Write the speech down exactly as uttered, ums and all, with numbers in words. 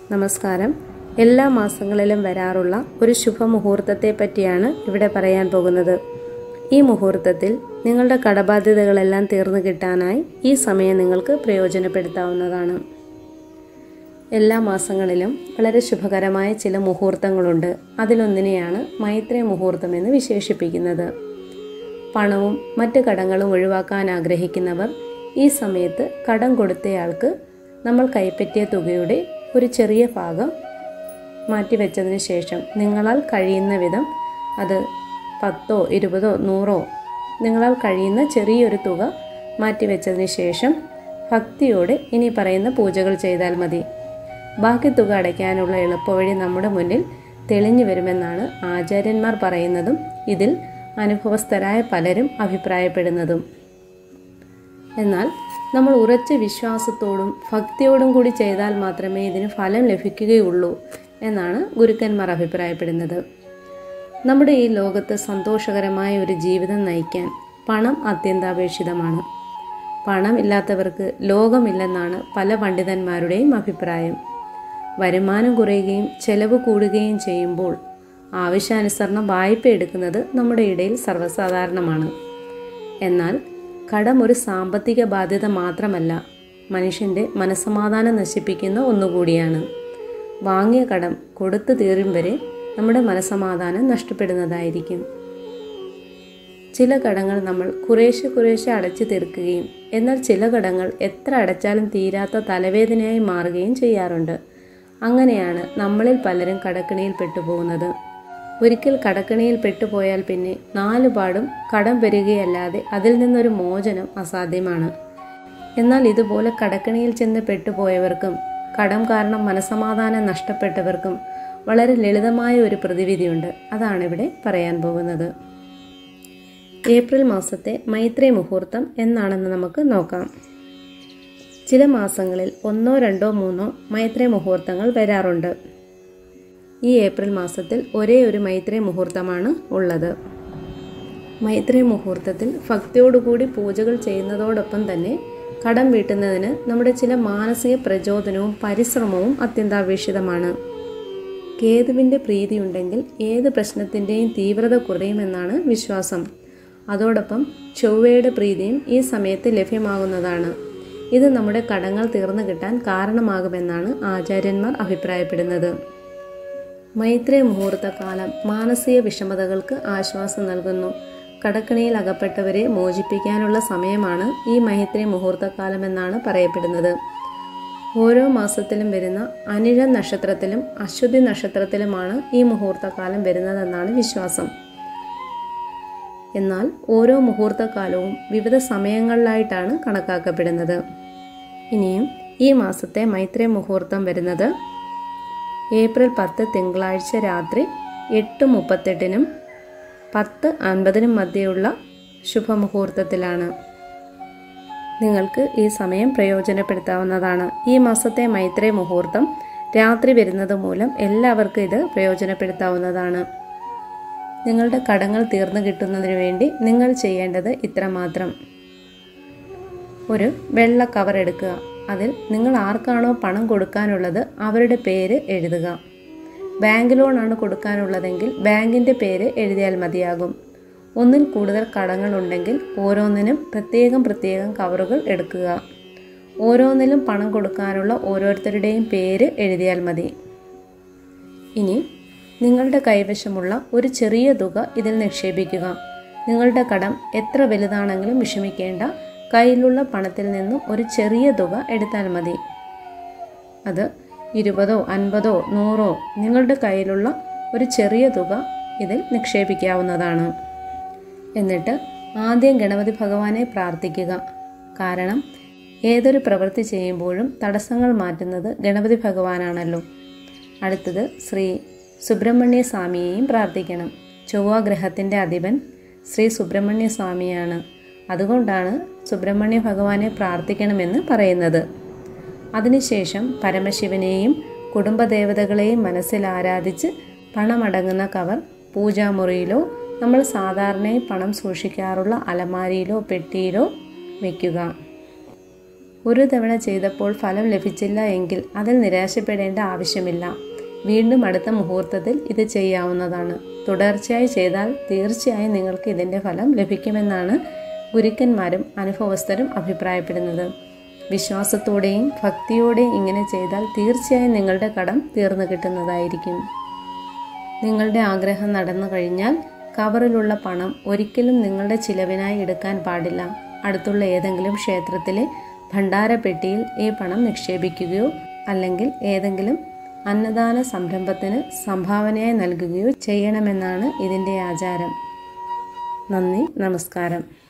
നമസ്കാരം. എല്ലാ മാസങ്ങളിലും വരാറുള്ള ഒരു ശുഭമുഹൂർത്തത്തെ പറ്റിയാണ് ഇവിടെ പറയാൻ പോകുന്നത്. ഈ മുഹൂർത്തത്തിൽ നിങ്ങളുടെ കടബാധ്യതകളെല്ലാം തീർന്നു കിട്ടാനായി ഈ സമയം നിങ്ങൾക്ക് പ്രയോജനപ്പെടുത്താവുന്നതാണ്. എല്ലാ മാസങ്ങളിലും വളരെ ശുഭകരമായ ചില മുഹൂർത്തങ്ങളുണ്ട്. അതിലൊന്നിനെയാണ് മൈത്രേ മുഹൂർത്തം എന്ന് വിശേഷിപ്പിക്കുന്നത്. പണവും മറ്റ് കടങ്ങളും ഒഴിവാക്കാൻ ആഗ്രഹിക്കുന്നവർ ഈ സമയത്ത് കടം കൊടുത്തയാൾക്ക് നമ്മൾ കൈപ്പറ്റിയ തുകയുടെ ഒരു ചെറിയ ഭാഗം മാറ്റിവെച്ചതിന് ശേഷം നിങ്ങളാൽ കഴിയുന്ന വിധം, അത് പത്തോ ഇരുപതോ നൂറോ നിങ്ങളാൽ കഴിയുന്ന ചെറിയൊരു തുക മാറ്റിവെച്ചതിന് ശേഷം ഭക്തിയോടെ ഇനി പറയുന്ന പൂജകൾ ചെയ്താൽ മതി. ബാക്കി തുക അടയ്ക്കാനുള്ള എളുപ്പവഴി നമ്മുടെ മുന്നിൽ തെളിഞ്ഞു വരുമെന്നാണ് ആചാര്യന്മാർ പറയുന്നതും ഇതിൽ അനുഭവസ്ഥരായ പലരും അഭിപ്രായപ്പെടുന്നതും. എന്നാൽ നമ്മൾ ഉറച്ച വിശ്വാസത്തോടും ഭക്തിയോടും കൂടി ചെയ്താൽ മാത്രമേ ഇതിന് ഫലം ലഭിക്കുകയുള്ളൂ എന്നാണ് ഗുരുക്കന്മാർ അഭിപ്രായപ്പെടുന്നത്. നമ്മുടെ ഈ ലോകത്ത് സന്തോഷകരമായ ഒരു ജീവിതം നയിക്കാൻ പണം അത്യന്താപേക്ഷിതമാണ്. പണം ഇല്ലാത്തവർക്ക് ലോകമില്ലെന്നാണ് പല പണ്ഡിതന്മാരുടെയും അഭിപ്രായം. വരുമാനം കുറയുകയും ചെലവ് കൂടുകയും ചെയ്യുമ്പോൾ ആവശ്യാനുസരണം വായ്പ എടുക്കുന്നത് നമ്മുടെ ഇടയിൽ സർവ്വസാധാരണമാണ്. എന്നാൽ കടം ഒരു സാമ്പത്തിക ബാധ്യത മാത്രമല്ല, മനുഷ്യൻ്റെ മനസ്സമാധാനം നശിപ്പിക്കുന്ന ഒന്നുകൂടിയാണ്. വാങ്ങിയ കടം കൊടുത്തു തീരും വരെ നമ്മുടെ മനസ്സമാധാനം നഷ്ടപ്പെടുന്നതായിരിക്കും. ചില കടങ്ങൾ നമ്മൾ കുറേശ്ശെ കുറേശ്ശെ അടച്ചു തീർക്കുകയും എന്നാൽ ചില കടങ്ങൾ എത്ര അടച്ചാലും തീരാത്ത തലവേദനയായി മാറുകയും ചെയ്യാറുണ്ട്. അങ്ങനെയാണ് നമ്മളിൽ പലരും കടക്കിണിയിൽ പെട്ടുപോകുന്നത്. ഒരിക്കൽ കടക്കിണിയിൽ പെട്ടുപോയാൽ പിന്നെ നാലുപാടും കടം വരികയല്ലാതെ അതിൽ നിന്നൊരു മോചനം അസാധ്യമാണ്. എന്നാൽ ഇതുപോലെ കടക്കിണിയിൽ ചെന്ന് പെട്ടുപോയവർക്കും കടം കാരണം മനസമാധാനം നഷ്ടപ്പെട്ടവർക്കും വളരെ ലളിതമായ ഒരു പ്രതിവിധിയുണ്ട്. അതാണ് ഇവിടെ പറയാൻ പോകുന്നത്. ഏപ്രിൽ മാസത്തെ മൈത്രേ മുഹൂർത്തം എന്നാണെന്ന് നമുക്ക് നോക്കാം. ചില മാസങ്ങളിൽ ഒന്നോ രണ്ടോ മൂന്നോ മൈത്രേ മുഹൂർത്തങ്ങൾ വരാറുണ്ട്. ഈ ഏപ്രിൽ മാസത്തിൽ ഒരേ ഒരു മൈത്രേ മുഹൂർത്തമാണ് ഉള്ളത്. മൈത്രേ മുഹൂർത്തത്തിൽ ഭക്തിയോടുകൂടി പൂജകൾ ചെയ്യുന്നതോടൊപ്പം തന്നെ കടം വീട്ടുന്നതിന് നമ്മുടെ ചില മാനസിക പ്രചോദനവും പരിശ്രമവും അത്യന്താപേക്ഷിതമാണ്. കേതുവിൻ്റെ പ്രീതിയുണ്ടെങ്കിൽ ഏത് പ്രശ്നത്തിൻ്റെയും തീവ്രത കുറയുമെന്നാണ് വിശ്വാസം. അതോടൊപ്പം ചൊവ്വയുടെ പ്രീതിയും ഈ സമയത്ത് ലഭ്യമാകുന്നതാണ്. ഇത് നമ്മുടെ കടങ്ങൾ തീർന്നു കിട്ടാൻ കാരണമാകുമെന്നാണ് ആചാര്യന്മാർ അഭിപ്രായപ്പെടുന്നത്. മൈത്രേ മുഹൂർത്തകാലം മാനസിക വിഷമതകൾക്ക് ആശ്വാസം നൽകുന്നു. കടക്കിണിയിൽ അകപ്പെട്ടവരെ മോചിപ്പിക്കാനുള്ള സമയമാണ് ഈ മൈത്രേ മുഹൂർത്തകാലമെന്നാണ് പറയപ്പെടുന്നത്. ഓരോ മാസത്തിലും വരുന്ന അനിഴം നക്ഷത്രത്തിലും അശ്വതി നക്ഷത്രത്തിലുമാണ് ഈ മുഹൂർത്തകാലം വരുന്നതെന്നാണ് വിശ്വാസം. എന്നാൽ ഓരോ മുഹൂർത്തകാലവും വിവിധ സമയങ്ങളിലായിട്ടാണ് കണക്കാക്കപ്പെടുന്നത്. ഇനിയും ഈ മാസത്തെ മൈത്രേ മുഹൂർത്തം വരുന്നത് ഏപ്രിൽ പത്ത് തിങ്കളാഴ്ച രാത്രി എട്ട് മുപ്പത്തെട്ടിനും പത്ത് അൻപതിനും മധ്യയുള്ള ശുഭമുഹൂർത്തത്തിലാണ്. നിങ്ങൾക്ക് ഈ സമയം പ്രയോജനപ്പെടുത്താവുന്നതാണ്. ഈ മാസത്തെ മൈത്രേ മുഹൂർത്തം രാത്രി വരുന്നത് മൂലം എല്ലാവർക്കും ഇത് പ്രയോജനപ്പെടുത്താവുന്നതാണ്. നിങ്ങളുടെ കടങ്ങൾ തീർന്നു കിട്ടുന്നതിന് വേണ്ടി നിങ്ങൾ ചെയ്യേണ്ടത് ഇത്രമാത്രം. ഒരു വെള്ള കവർ എടുക്കുക. അതിൽ നിങ്ങൾ ആർക്കാണോ പണം കൊടുക്കാനുള്ളത് അവരുടെ പേര് എഴുതുക. ബാങ്ക് ലോണാണ് കൊടുക്കാനുള്ളതെങ്കിൽ ബാങ്കിൻ്റെ പേര് എഴുതിയാൽ മതിയാകും. ഒന്നിൽ കൂടുതൽ കടങ്ങളുണ്ടെങ്കിൽ ഓരോന്നിനും പ്രത്യേകം പ്രത്യേകം കവറുകൾ എടുക്കുക. ഓരോന്നിലും പണം കൊടുക്കാനുള്ള ഓരോരുത്തരുടെയും പേര് എഴുതിയാൽ മതി. ഇനി നിങ്ങളുടെ കൈവശമുള്ള ഒരു ചെറിയ തുക ഇതിൽ നിക്ഷേപിക്കുക. നിങ്ങളുടെ കടം എത്ര വലുതാണെങ്കിലും വിഷമിക്കേണ്ട. കയ്യിലുള്ള പണത്തിൽ നിന്നും ഒരു ചെറിയ തുക എടുത്താൽ മതി. അത് ഇരുപതോ അൻപതോ നൂറോ നിങ്ങളുടെ കയ്യിലുള്ള ഒരു ചെറിയ തുക ഇതിൽ നിക്ഷേപിക്കാവുന്നതാണ്. എന്നിട്ട് ആദ്യം ഗണപതി ഭഗവാനെ പ്രാർത്ഥിക്കുക. കാരണം ഏതൊരു പ്രവൃത്തി ചെയ്യുമ്പോഴും തടസ്സങ്ങൾ മാറ്റുന്നത് ഗണപതി ഭഗവാനാണല്ലോ. അടുത്തത് ശ്രീ സുബ്രഹ്മണ്യ സ്വാമിയെയും പ്രാർത്ഥിക്കണം. ചൊവ്വ ഗ്രഹത്തിൻ്റെ അധിപൻ ശ്രീ സുബ്രഹ്മണ്യ സ്വാമിയാണ്. അതുകൊണ്ടാണ് സുബ്രഹ്മണ്യ ഭഗവാനെ പ്രാർത്ഥിക്കണമെന്ന് പറയുന്നത്. അതിനുശേഷം പരമശിവനെയും കുടുംബദേവതകളെയും മനസ്സിൽ ആരാധിച്ച് പണമടങ്ങുന്ന കവർ പൂജാമുറിയിലോ നമ്മൾ സാധാരണയായി പണം സൂക്ഷിക്കാറുള്ള അലമാരിയിലോ പെട്ടിയിലോ വയ്ക്കുക. ഒരു തവണ ചെയ്തപ്പോൾ ഫലം ലഭിച്ചില്ല എങ്കിൽ അതിൽ നിരാശപ്പെടേണ്ട ആവശ്യമില്ല. വീണ്ടും അടുത്ത മുഹൂർത്തത്തിൽ ഇത് ചെയ്യാവുന്നതാണ്. തുടർച്ചയായി ചെയ്താൽ തീർച്ചയായും നിങ്ങൾക്ക് ഇതിൻ്റെ ഫലം ലഭിക്കുമെന്നാണ് ഗുരുക്കന്മാരും അനുഭവസ്ഥരും അഭിപ്രായപ്പെടുന്നത്. വിശ്വാസത്തോടെയും ഭക്തിയോടെയും ഇങ്ങനെ ചെയ്താൽ തീർച്ചയായും നിങ്ങളുടെ കടം തീർന്നു കിട്ടുന്നതായിരിക്കും. നിങ്ങളുടെ ആഗ്രഹം നടന്നു കഴിഞ്ഞാൽ കവറിലുള്ള പണം ഒരിക്കലും നിങ്ങളുടെ ചിലവിനായി എടുക്കാൻ പാടില്ല. അടുത്തുള്ള ഏതെങ്കിലും ക്ഷേത്രത്തിലെ ഭണ്ഡാരപ്പെട്ടിയിൽ ഈ പണം നിക്ഷേപിക്കുകയോ അല്ലെങ്കിൽ ഏതെങ്കിലും അന്നദാന സംരംഭത്തിന് സംഭാവനയായി നൽകുകയോ ചെയ്യണമെന്നാണ് ഇതിൻ്റെ ആചാരം. നന്ദി, നമസ്കാരം.